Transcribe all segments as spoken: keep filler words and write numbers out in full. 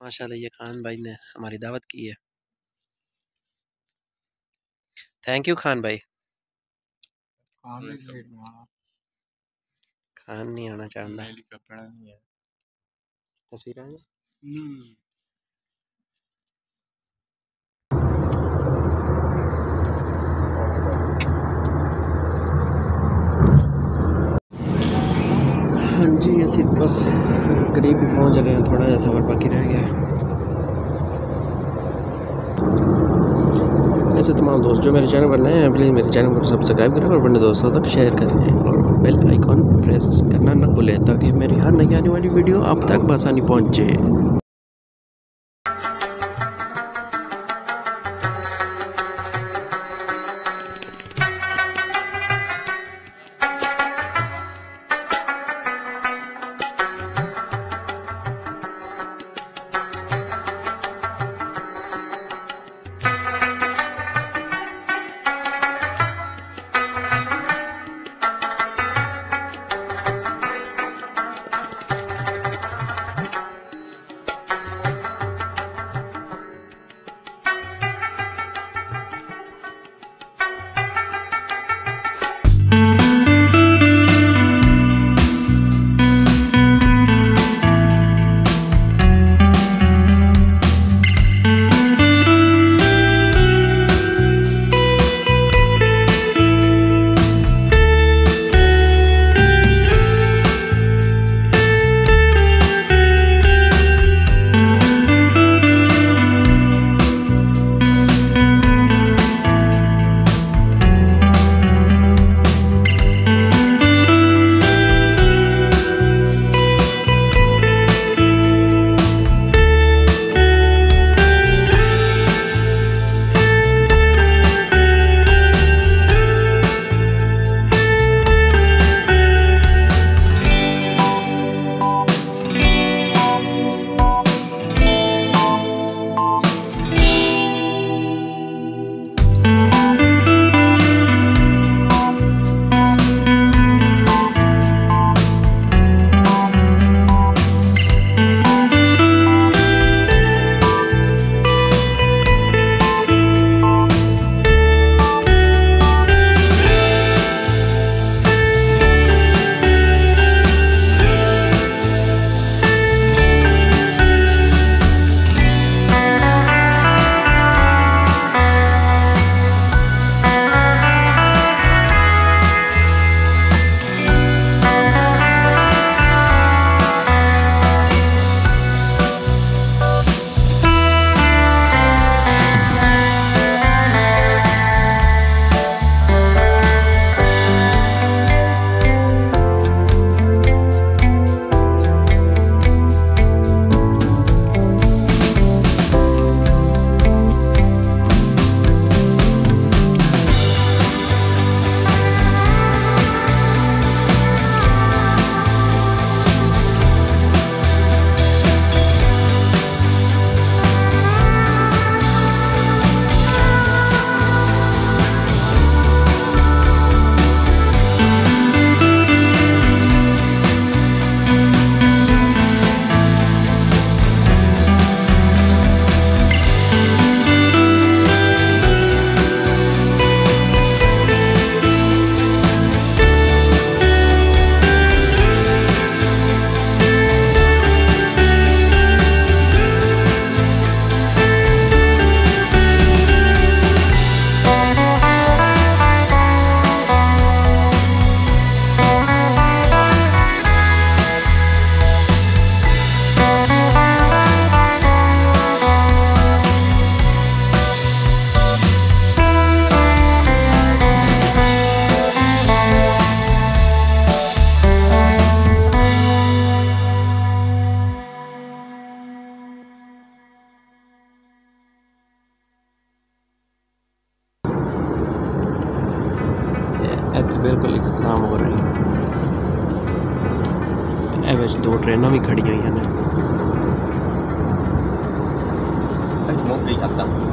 माशाल्लाह ये खान भाई ने हमारी दावत की है। थैंक यू खान भाई। खान नहीं आना चाहता तस्वीर। हाँ जी असी बस करीब भी पहुँच रहे हैं, थोड़ा सा सफ़र बाकी रह गया है। ऐसे तमाम दोस्त जो मेरे चैनल पर नए हैं प्लीज़ मेरे चैनल को सब्सक्राइब करें और अपने दोस्तों तक शेयर करें और बेल आइकॉन प्रेस करना ना भूलें ताकि मेरी हर नई आने वाली वीडियो आप तक बआसानी पहुँचे। बिल्कुल इख्तिताम हो रही है। दो ट्रेन भी खड़ी हुई हैं।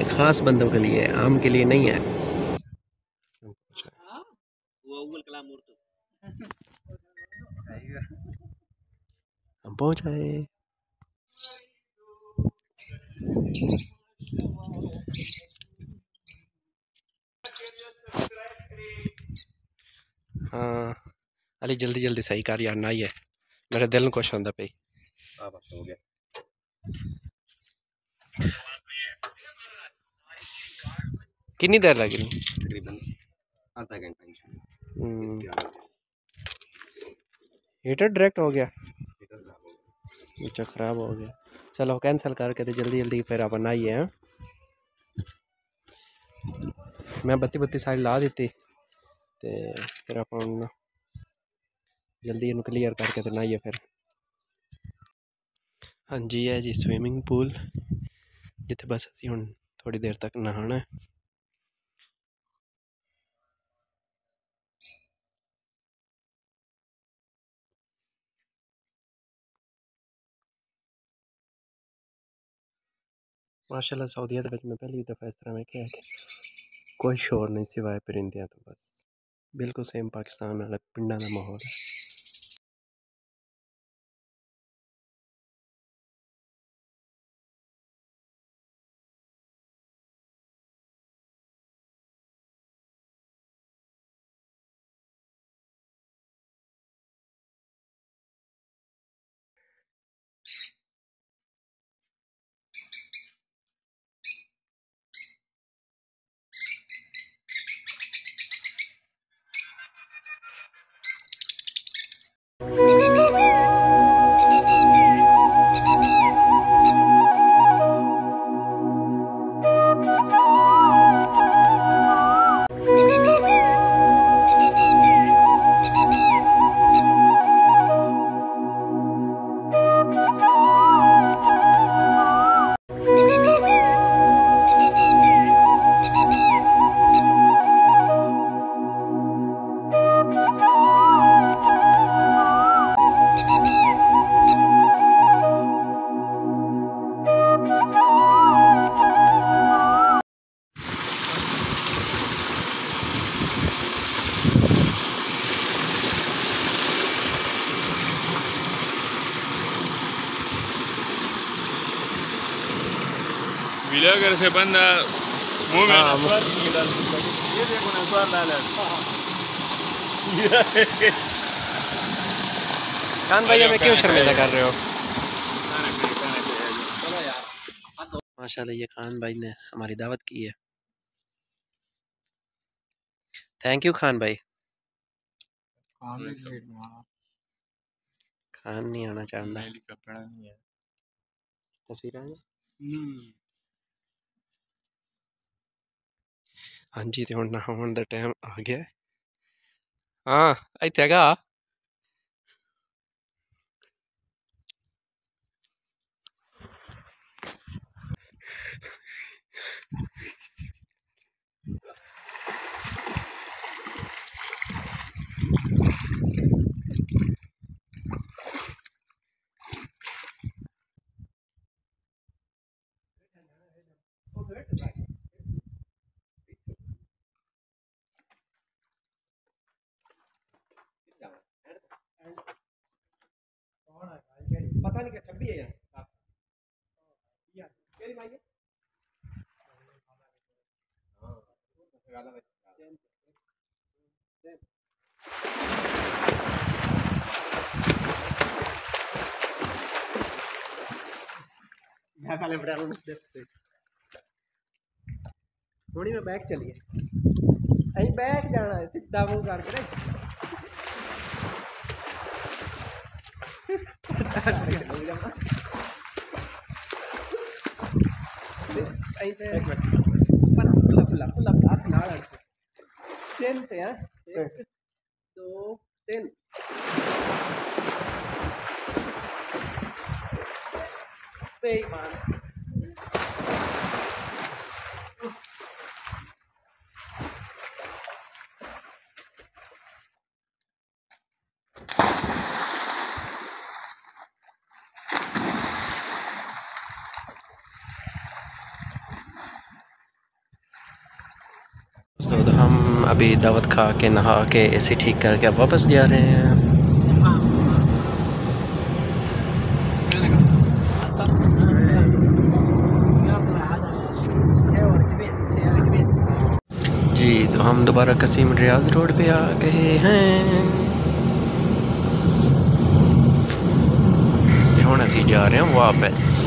खास बंदों के लिए, आम के लिए नहीं है। हम पहुंच आए। हाँ अली जल्दी जल्दी सही कर यार, ना ही है मेरे दिल को खुश होंदा पे। हो गया कितनी देर लगी? तकरीबन आधा घंटा। हीटर डायरेक्ट हो गया, अच्छा ख़राब हो गया। चलो कैंसिल करके तो जल्दी जल्दी फिर अपन आइए। हैं मैं बत्ती बत्ती सारी ला दी ते फिर अपन जल्दी इन्हू क्लीयर करके तो नहाइए फिर। हाँ जी है जी स्विमिंग पूल जिथे बस असी हुण थोड़ी देर तक नहाना है। माशाल्लाह सऊदीया में पहली दफ़ा इस तरह में क्या है कोई शोर नहीं सिवाय परिंदियाँ, तो बस बिल्कुल सेम पाकिस्तान वाला पिंडा का माहौल है। विलागर से बंदा मुंह में हाँ, नस्वार नहीं डाल सकता। ये देखो नस्वार डाला है। खान भाई हमें क्यों शर्मिंदा कर रहे हो? माशाल्लाह ये खान भाई ने हमारी दावत की है। थैंक यू खान भाई। खान नहीं आना चाहता। तस्वीर हाँ जी तो हुण नहाउण दा टाइम आ गया। हाँ इत्थे गा पता नहीं क्या छब्बी है यार केरी भाई यहाँ काले बड़ा थोड़ी में बैग चलिए अभी बैग जाना है सीधा मुंह करके पुला पुला पुला हाथ ना तीन थे हैं एक दो तीन बेईमान अभी दावत खा के नहा के एसी ठीक करके अब वापस जा रहे हैं। जी तो हम दोबारा कसीम रियाज रोड पे आ गए हैं। हुण असीं जा रहे हैं वापस।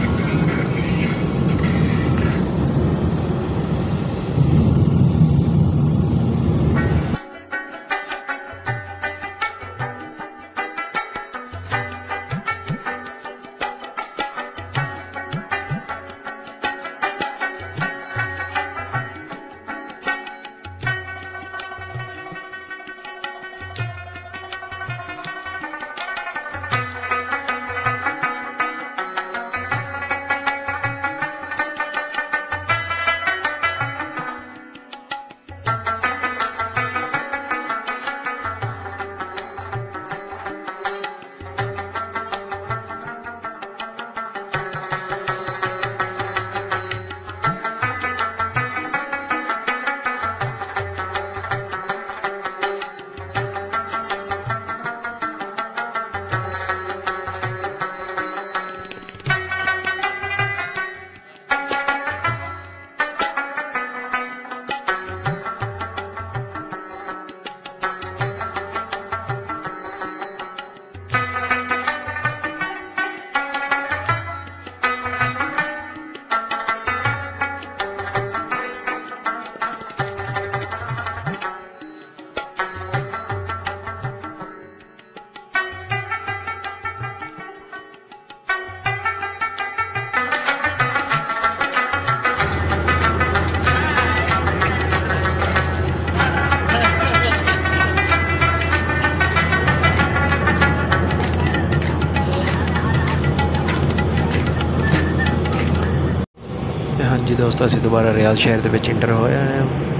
हाँ जी दोस्तों, असीं दोबारा रियाद शहर दे विच इंटर होया है।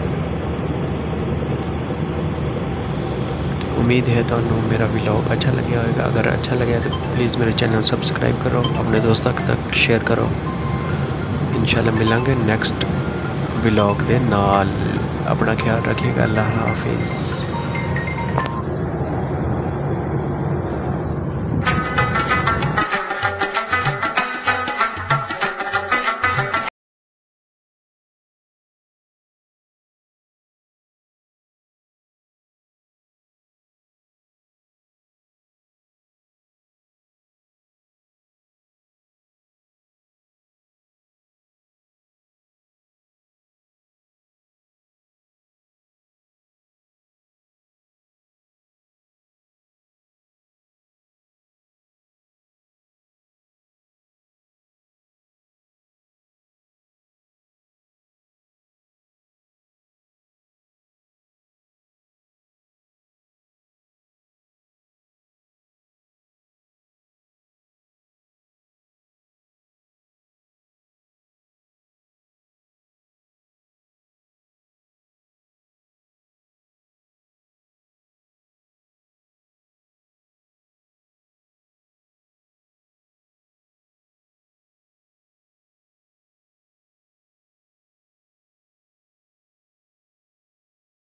उम्मीद है तुहानू मेरा व्लॉग अच्छा लगे होगा। अगर अच्छा लगे तो प्लीज़ मेरे चैनल सब्सक्राइब करो, अपने दोस्तों तक शेयर करो। इंशाल्लाह मिलांगे नेक्स्ट व्लॉग दे नाल। अपना ख्याल रखिएगा। अल्लाह हाफिज़।